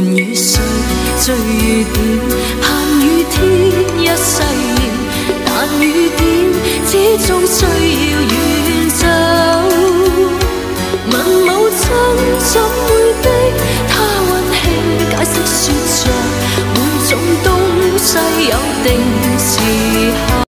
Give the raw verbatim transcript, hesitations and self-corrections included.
与谁最遇點？盼與天一世緣，但雨點始終需要遠走。問母親怎會的，她溫馨解釋說着，每種東西有定時候。